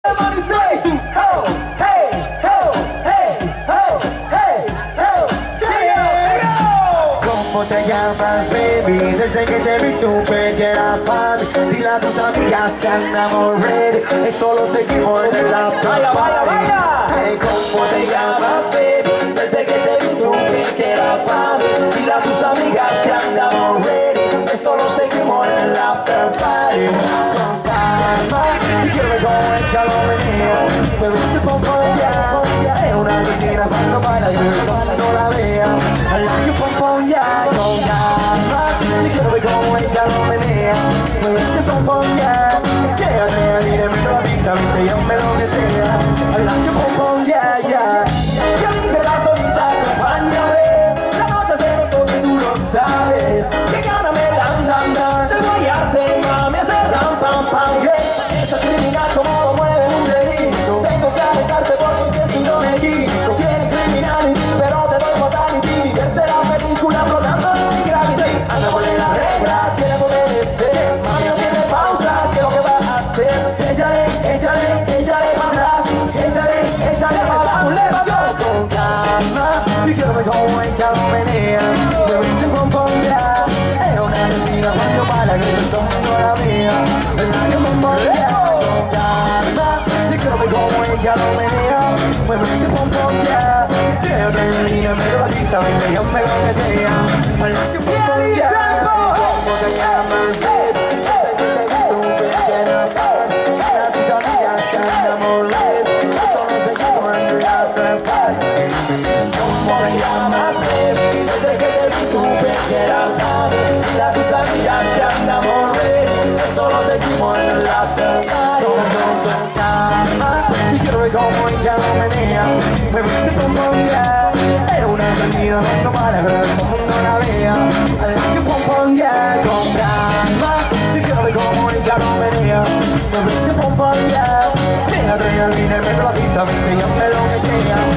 ¿Cómo te llamas, baby? Desde que te vi supe que era fan. Dile a tus amigas que andamos ready. Esto lo seguimos en el after. ¡Baila, baila, baila! Hey, ¿cómo te llamas, baby? Desde que te vi supe que era fan. Dile a tus amigas que andamos ready. Esto lo seguimos en el after party. Con calma, y quiero ver cómo ella lo venía. Me viste pompón ya. Es una asesina cuando baila y no la vea. I like you pompón ya. Con calma, y quiero ver cómo ella lo menea. Me viste pompón ya. Llévate, mírame toda la pinta, viste, yo me lo que sea. I like you pompón ya, ya. Y a mí me la solita, acompáñame. La noche es de nosotros, tú lo sabes. Que gana me dan. De guayarte, mami, hacer ram, pam, pam, yeah. Esa criminal como lo mueve un delito. Tengo que arrestarte porque si no me quito. Tiene criminality, pero te doy mortality. Viverte la película flotando en mi gravity. Anda por la regla, tiene que obedecer. Mami no tiene pausa, ¿qué es lo que va a hacer? Échale para atrás. Échale para atrás. Con calma, y quiero ver cómo ella lo menea. Me dice pompón ya. Es una asesina cuando baila que todo el mundo la mía. ¿Verdad que pompón ya? Con calma, y quiero ver cómo ella lo menea. Me dice pompón ya. Tiene otra línea, me lo quita, vente, yo me lo que sea. ¿Verdad que pompón ya? ¿Cómo te llamas, baby? Desde que te vi supe que era fan. Dile a tus amigas que andamos ready. Esto no se quedó en el after party. ¿Cómo te llamas, baby? Desde que te vi supe que era fan. Dile a tus amigas que andamos ready. Esto lo seguimos en el after party. Con calma, y quiero ver cómo ella lo menea. Me viste pompón ya. Era una asesina cuando para que todo el mundo la vea. I like you pompón ya. Con calma, y quiero ver cómo ella lo menea. Me viste pompón ya. Tiene adrenalina y me lo quita, viste, yo me lo que sea.